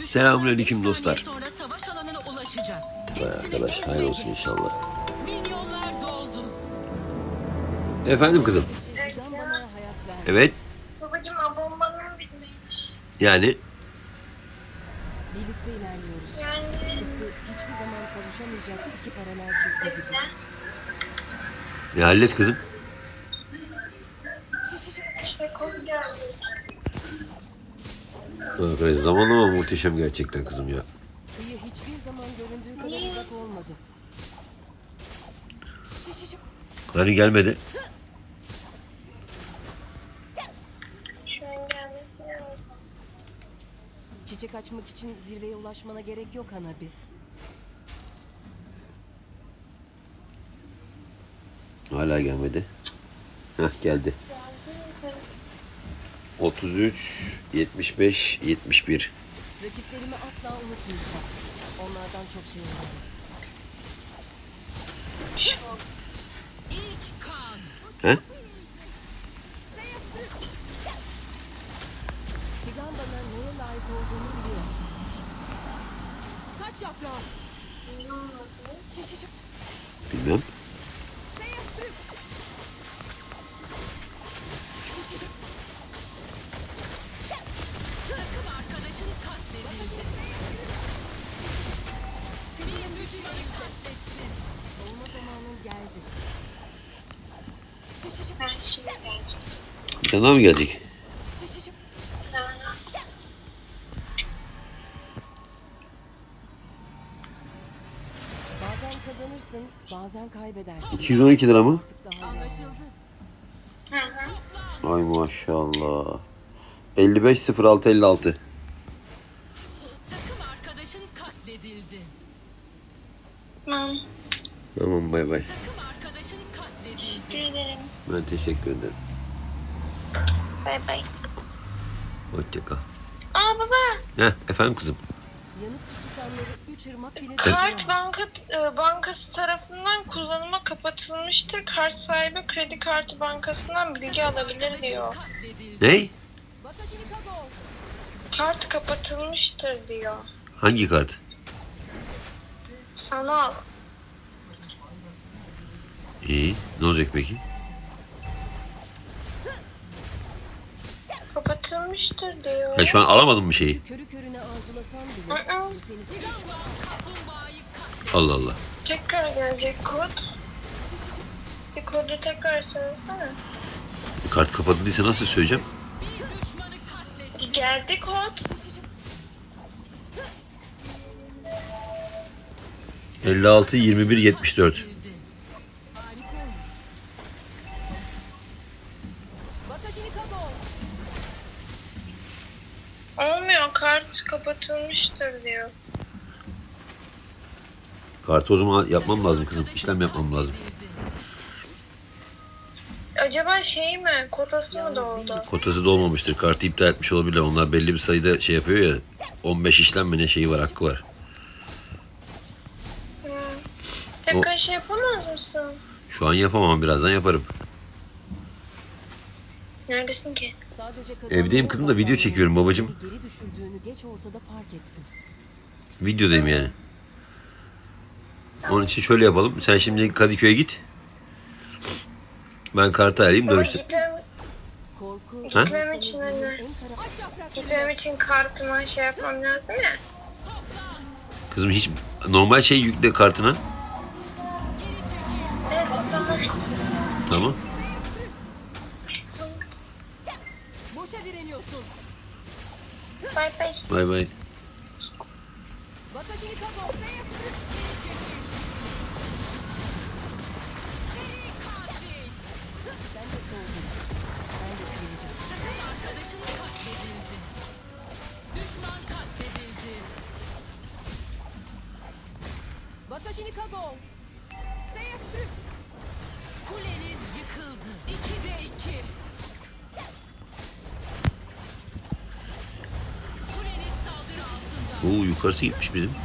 Selamünaleyküm dostlar. Sonra savaş alanına ulaşacak. Vay arkadaş, hayır olsun inşallah. Milyonlar doldu. Efendim kızım. Evet. Babacım abonmanım bitmiş. Yani Birlikte ilerliyoruz. Yani Tıpkı hiçbir zaman kavuşamayacak iki paralel çizgi gibi. hallet kızım. işte konu geldi. Arkadaş, zamanlama muhteşem gerçekten kızım ya. Kıyı hiçbir zaman göründüğü kadar uzak olmadı. Hani gelmedi. Şu an gelmesi lazım. Çiçek açmak için zirveye ulaşmana gerek yok Hanabi. Hala gelmedi. Heh, geldi. 33, 75, 71. Rakiplerimi asla unutmayacağım. Onlardan çok şey öğrendim. Şok. İlk kan. He? Tigan bana neye layık olduğunu biliyor. Taç yaprağı. Ne oldu? Bilmem. Takım arkadaşın katledildi. Bir düşmanı katlettin. Savunma zamanın geldi. Ben şimdi gelecek. Bir tane daha mı gelecek? Bazen kazanırsın, bazen kaybedersin. 212 lira mı? Artık daha iyi. Anlaşıldı. Hı hı. Ay maşallah. 55, 06, 56. Takım arkadaşın katledildi. Tamam. Tamam, bay bay. Takım arkadaşın katledildi. Teşekkür ederim. Ben teşekkür ederim. Bay bay. Hoşça kal. Aa baba. Heh, efendim kızım. Yanıp tutuşanları üç ırmak bile Kart durduramaz. bankası tarafından kullanıma kapatılmıştır. Kart sahibi kredi kartı bankasından bilgi alabilir diyor. Katledildi. Ney? Kart kapatılmıştır diyor. Hangi kart? Sanal. İyi. Ne olacak peki? Kapatılmıştır diyor. Ha, şu an alamadım bir şeyi. Körü körüne arzulasan bile Hı hı. bu seni Kaplumbağayı katledildi. Allah Allah. Tekrar gelecek kod. Bir kodu tekrar söylesene. Kart kapatıldıysa nasıl söyleyeceğim? Bir düşmanı katledildi. Geldi kod. 56, 21, 74. Olmuyor, kart kapatılmıştır diyor. Kartı o zaman yapmam lazım kızım. İşlem yapmam lazım. Acaba şey mi? Kotası mı doldu? Kotası dolmamıştır. Kartı iptal etmiş olabilir. Onlar belli bir sayıda şey yapıyor ya. 15 işlem mi ne şeyi var, hakkı var. Tekrar şey yapamaz mısın? Şu an yapamam. Birazdan yaparım. Neredesin ki? sadece Evdeyim kızım da video çekiyorum babacığım. Geri düşürdüğünü geç olsa da fark ettim. Videodayım yani. Onun için şöyle yapalım. Sen şimdi Kadıköy'e git. Ben kartı arayayım Baba dönüşte. Korku gitmem için hani. en kara... Gitmem için kartıma şey yapmam lazım ya. Kızım hiç normal şey yükle kartına. Neyse tamam. Tamam. Tamam. Boşa direniyorsun. Bay bay. Bay bay. Bakajini kapo. Sen de soğudun. Sen de kırılacaksın. Takım arkadaşın katledildi. Düşman katledildi. Bakajini kapo. Kuleniz yıkıldı. 2'de 2. Kuleniz saldırı altında. Oo, yukarısı gitmiş bizim.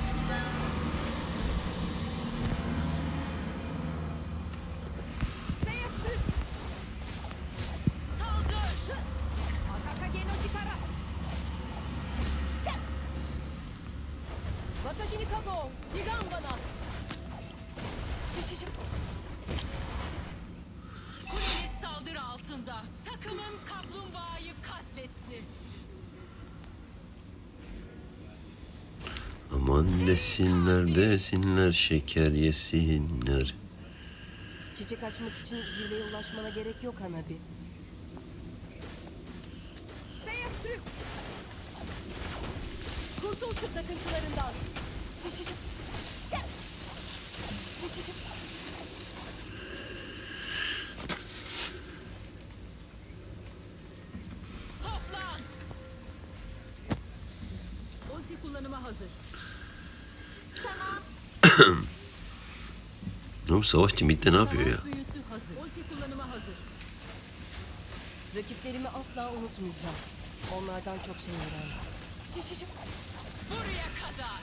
Watashi ni kago. Higan bana. Şişişim. Kuleniz saldırı altında. Takımın kaplumbağayı katletti. Aman desinler desinler şeker yesinler. Çiçek açmak için zirveye ulaşmana gerek yok Hanabi. Seyyatsü. Kurtul şu takıntılarından. Şişişim. Şişişim. Toplan. Ulti kullanıma hazır. Oğlum savaşçı midde ne yapıyor ya? Büyüsü hazır. Ulti kullanıma hazır. Rakiplerimi asla unutmayacağım. Onlardan çok şey öğrendim. Şişişim. Buraya kadar.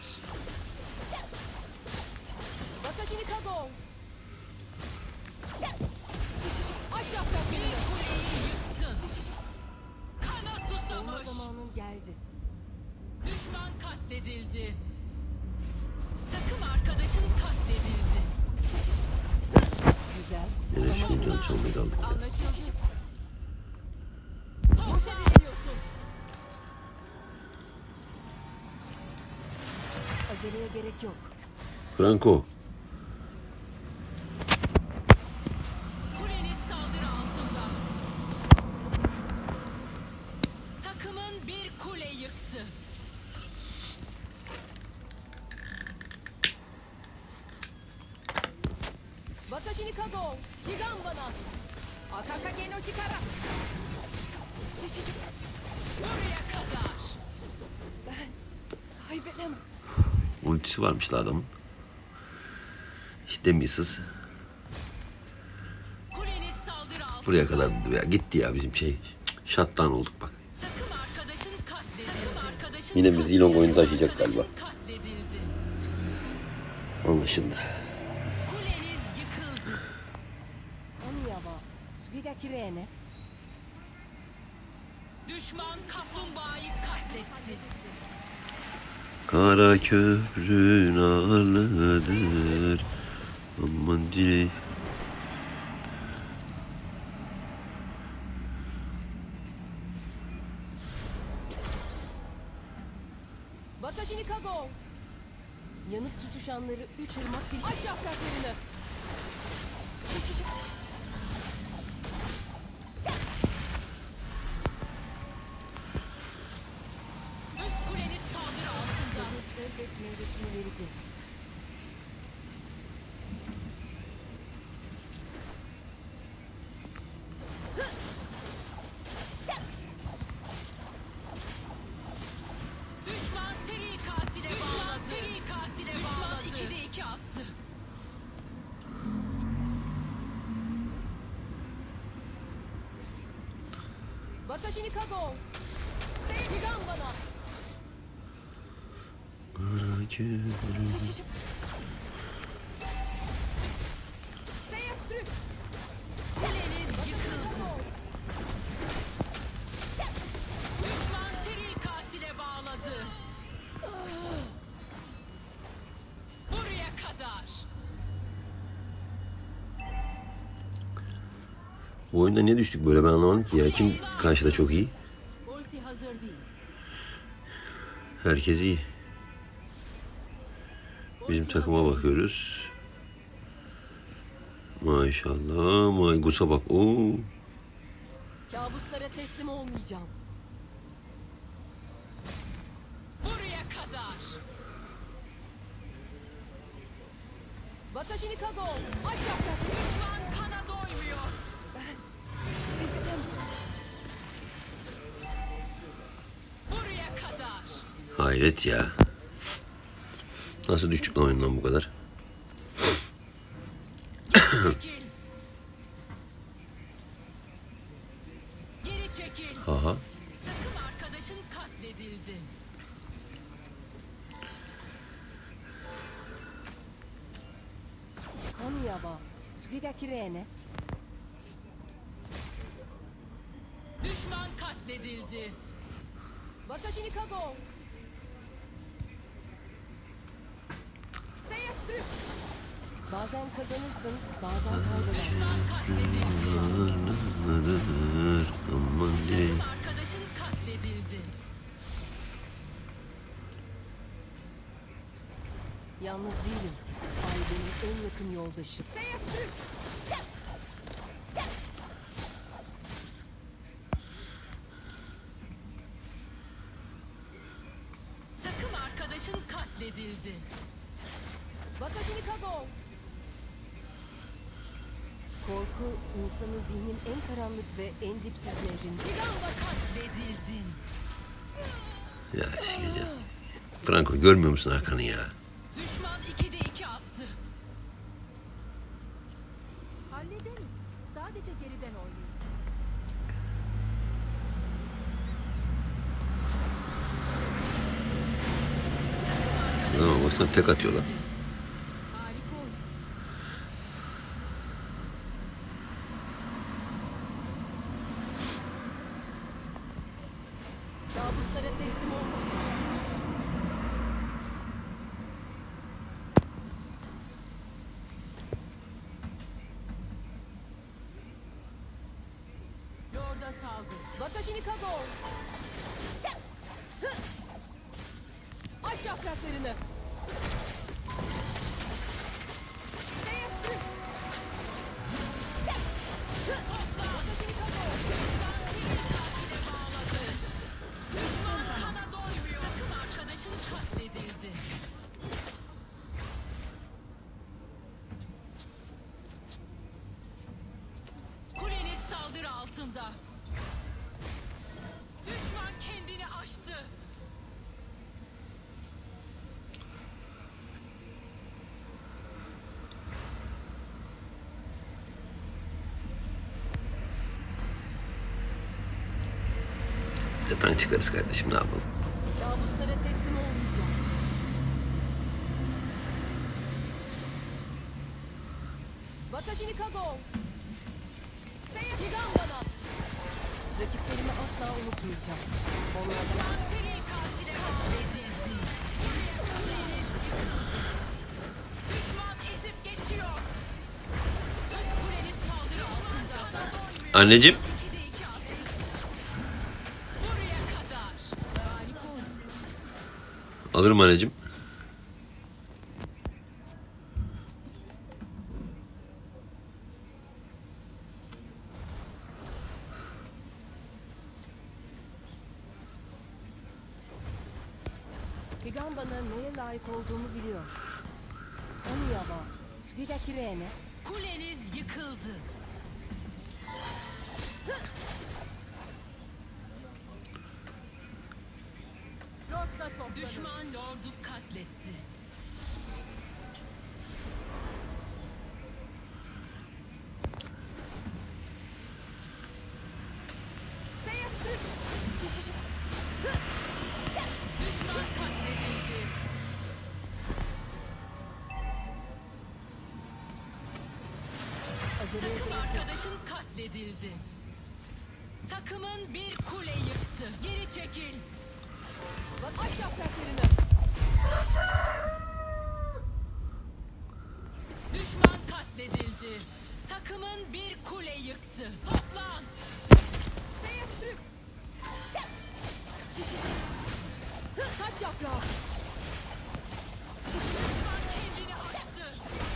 Watashi ni kago. Şişişim. Aç yapraklarını. Kuleyi yıktın. Kana Olma susamış. zamanın geldi. Düşman katledildi. Takım arkadaşın katledildi. Güzel. Nereye şey can çalmayı da aldık. Anlaşıldı. Boşa direniyorsun. Aceleye gerek yok. Franco. Kuleniz saldırı altında. Takımın bir kule yıktı. Watashi ni kago. Higan bana. Akakage no chikara. Şişişim. Buraya kadar. Ben kaybedemem. Ultisi varmış la adamın. İşte misız. Kuleniz saldırı altında. Buraya kadar ya gitti ya bizim şey. Şattan olduk bak. Takım arkadaşın katledildi. Takım arkadaşın Yine bir Zilong katledildi. oyunu taşıyacak galiba. Katledildi. Anlaşıldı. Kuleniz yıkıldı. Oniya wa sugi ga kirei ne. Düşman kaplumbağayı katletti. Kara köprün ağırlıdır. Aman dile. Watashi ni kago. Yanıp tutuşanları üç ırmak bir... Aç yapraklarını. Şişişim. Üst kuleniz saldırı altında. Elbet meyvesini verecek. Düşman seri katile bağladı. Seri katile bağladı. Düşman 2'de 2 attı. Watashi ni kago. Higan bana. Kara köprün. Şişişim. Seyyatsü. Kuleniz yıkıldı. Düşman seri katile bağladı. Buraya kadar. Bu oyunda niye düştük böyle ben anlamadım ki ya. Kim karşıda çok iyi? Ulti hazır değil. Herkes iyi. Bizim takıma bakıyoruz. Maşallah. Maygus'a bak. Oo. Kabuslara teslim olmayacağım. Buraya kadar. Watashi ni kago. Aç yapraklarını. Düşman kana doymuyor. Kaybedemem. Buraya kadar. Hayret ya. Nasıl düştük lan oyundan bu kadar? Çekil. Geri çekil. Aha. Takım arkadaşın katledildi. Oniya wa sugi ga kirei ne. Düşman katledildi. Watashi ni kago. Bazen kazanırsın, bazen kaybedersin. Düşman katledildi. Aman ne? Arkadaşın katledildi. Yalnız değilim. Ay benim en yakın yoldaşım. Takım arkadaşın katledildi. Watashi ni kago! Korku, insanı zihnin en karanlık ve en dipsiz nehrinde. Bir anda katledildin. Ya eskiden. Franco görmüyor musun Hakan'ı ya? Düşman 2'de 2 attı. Hallederiz. Sadece geriden oynayın. Ama baksana tek atıyorlar. Harika oyun. Kabuslara teslim olmayacağım. Lord'a saldır. Watashi ni kago! Aç yapraklarını. Düşman kana doymuyor. Takım arkadaşın katledildi. Kuleniz saldırı altında. Düşman kendini aştı. Yatan çıkarız kardeşim, ne yapalım? Kabuslara teslim olmayacağım. Watashi ni kago! Higan bana! Rakiplerimi asla unutmayacağım. Onlardan Düşman seri katile katledildi. Düşman ezip geçiyor. Üst kuleniz saldırı altında. Anneciğim. 2'de 2 attı. Buraya kadar. Harika oyun. Alırım anneciğim. Higan bana neye layık olduğumu biliyor. Oniya wa tsugi ga kirei ne. Kuleniz yıkıldı. Lord'la toplanın. Düşman lordu katletti. Düşman katledildi. Aceleye Takım gerek yok. arkadaşın katledildi. Takımın bir kule yıktı. Geri çekil. Aç yapraklarını. Düşman katledildi. Takımın bir kule yıktı. Toplan. Taç yaprağı. Düşman kendini aştı.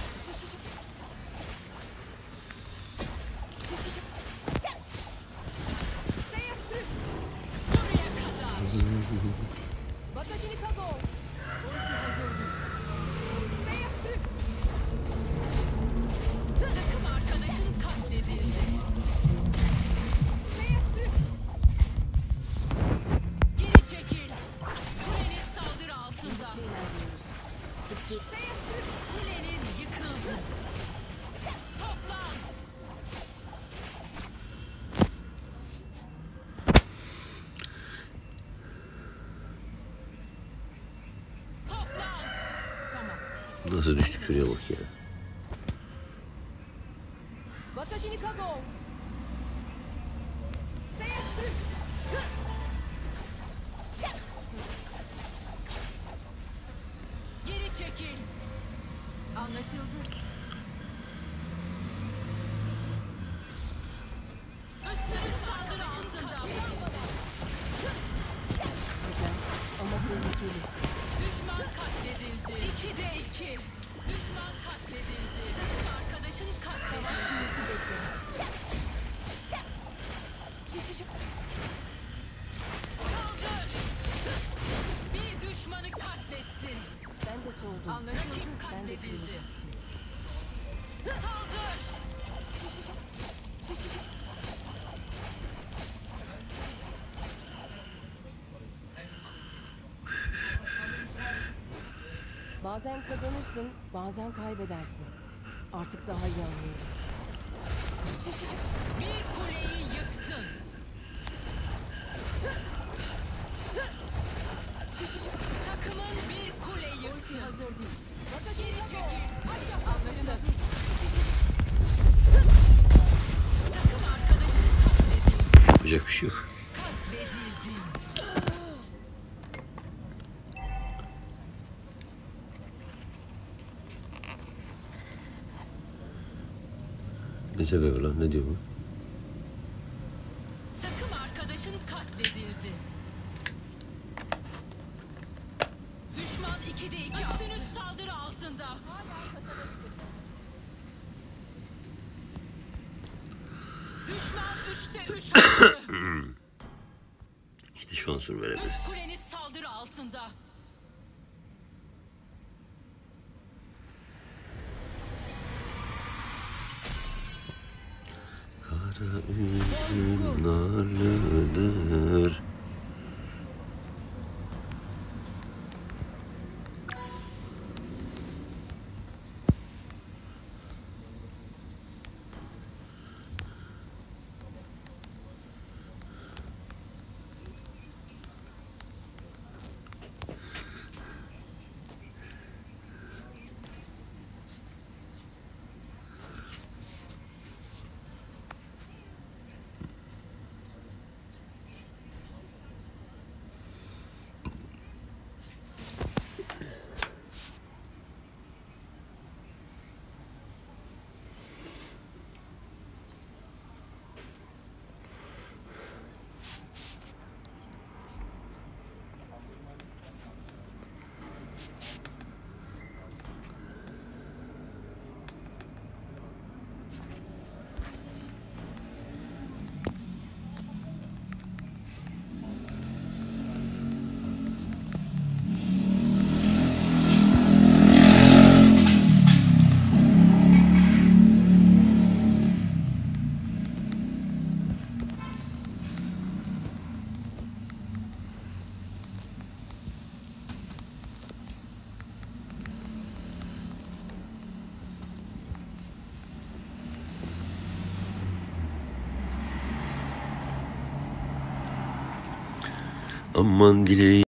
Buraya kadar. Watashi ni kago! Takım arkadaşın katledildi. Geri çekil. Kuleniz saldırı altında. İlerliyoruz. Tıpkı Kuleniz yıkıldı. Toplan. Toplan. Nasıl düştük şuraya bak ya. Watashi ni kago! Geri çekil. Anlaşıldı. Düşman katledildi. 2'de 2. Düşman katledildi. Takım arkadaşın katledildi. Saldır. Bir düşmanı katlettin. Sen de soldun. Anlaşıldı. Sen de Katledildi. kırılacaksın. Saldır. Bazen kazanırsın, bazen kaybedersin. Artık daha iyi anlıyorum. Bir kuleyi yıktın. Takımın bir kule yıktı. Hazır değil. Geri çekil. Anlaşıldı. Takım arkadaşın katledildi. Yapacak bir şey yok. Katledildi. Ne sebebi lan? Ne diyor bu? Takım arkadaşın katledildi. Düşman 2'de 2. Üstünüz saldırı altında. Düşman 3'te 3 oldu. İşte şu an sur verebiliriz. Üst kuleniz saldırı altında. Kara üzüm narlıdır. Aman dileğim.